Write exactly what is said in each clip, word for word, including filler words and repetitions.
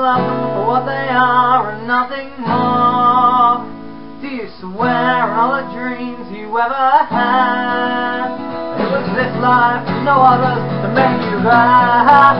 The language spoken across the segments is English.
love them for what they are and nothing more? Do you swear on all the dreams you ever had? It was this life and no others that made you glad.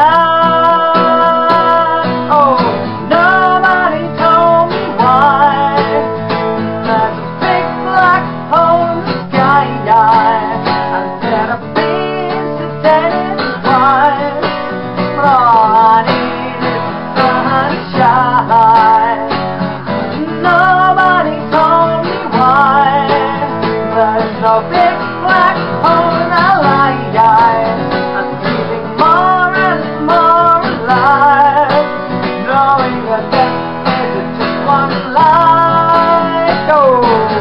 Oh, nobody told me why. There's a big black hole in the sky, instead of being sedated twice. But all I need is sunshine. Nobody told me why. There's no big black hole in our light. I'm feeling more and more alive, knowing that death is just one life. Oh.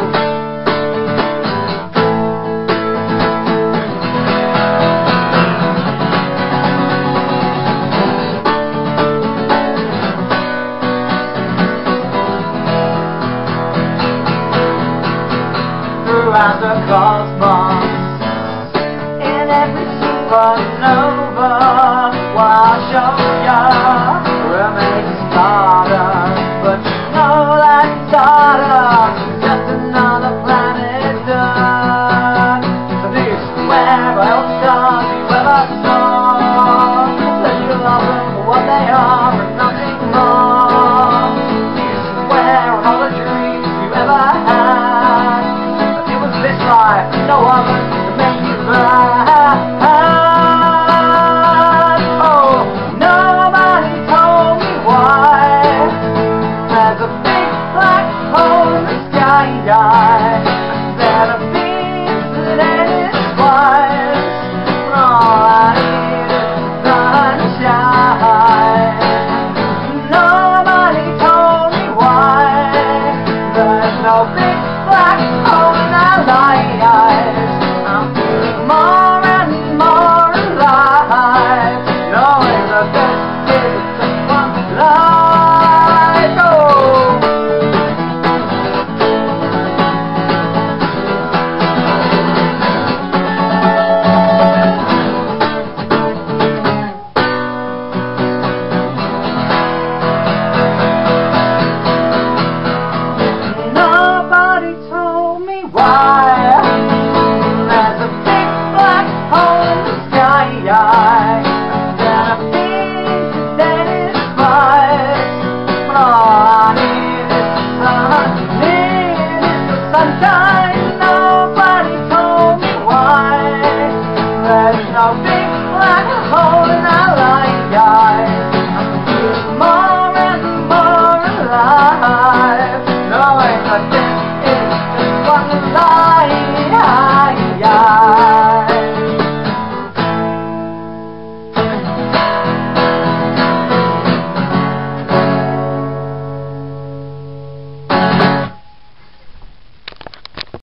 Throughout the cosmos, in every supernova, well, I'll show ya we're made of stardust, but you know that stardust is just another planet Earth. So do you swear by all the stars you ever saw that you love them for what they are and nothing more? Do you swear on all the dreams you ever had? This life, no other to make you glad. Oh, nobody told me why. There's a big black hole in the sky, instead of being sedated twice. All I need is sunshine. Nobody told me why. There's no big black hole in our lives. I'm feeling more and more alive, knowing that this is just one life. Oh. Nobody told me why. There's a big black hole in the sky, instead of being sedated twice. But all I need is the sun, need is the sunshine. Nobody told me why. There's no big black hole in our light. I'm feeling more and more alive, knowing that this is just one life.